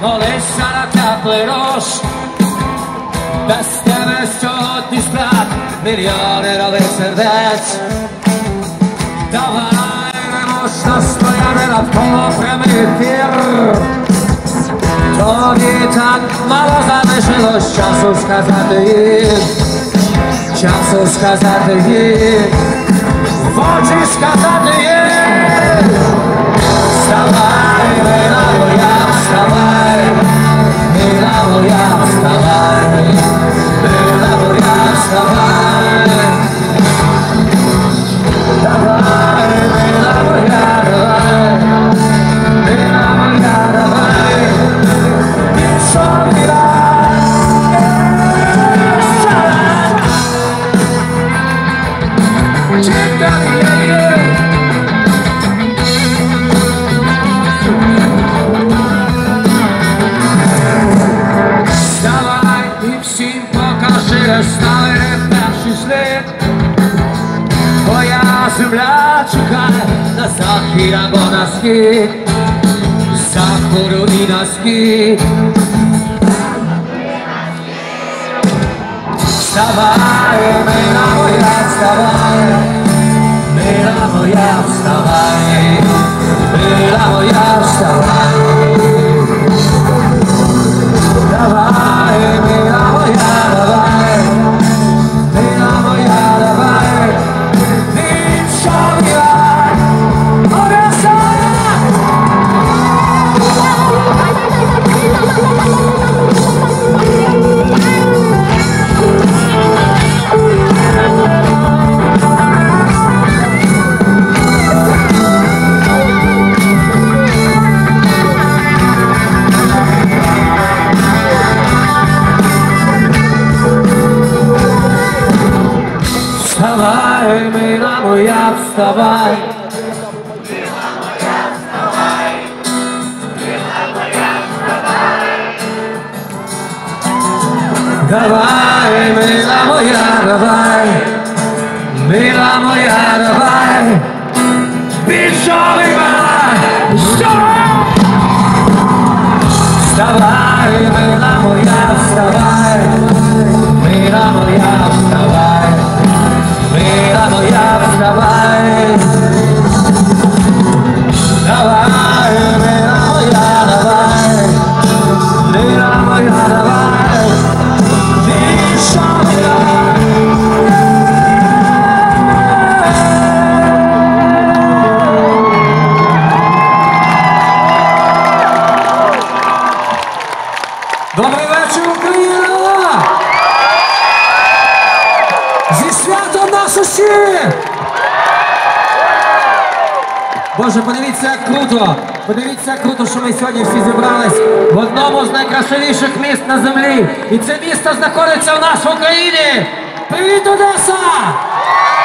Олеся на теплий рош, без тебе сьогодні сплять мільйони нових сердець. Давай, не можна стояти навколо прямий ефір. Тобі так мало залишилось часу сказати їм, часу сказати їм, в очі сказати їм. Вставай, мила моя, вставай, мила моя, вставай, мила моя, вставай. Давай, мила моя, давай, мила моя, давай. Вставай і всім покажи, розстави перший слід. Твоя земля чекає на захід або на схід, з заходу і на схід. Вставай, мила моя, вставай, мила моя, вставай, мила моя, вставай. Давай, мила моя, давай, мила моя, давай. Відчувай, вставай, мила моя, вставай. Мила моя, вставай. Мила моя, вставай. Давай, мила моя, давай. Мила моя, давай. Вставай, вставай, мила моя, вставай. Мила моя, вставай. Мила моя, вставай. Давай, мила моя, давай. Мила моя, давай. Добрий вечір, Україна! Зі святом нас усіх! Боже, подивіться, як круто! Подивіться, як круто, що ми сьогодні всі зібрались в одному з найкрасивіших міст на землі. І це місто знаходиться у нас в Україні! Привіт, Одеса!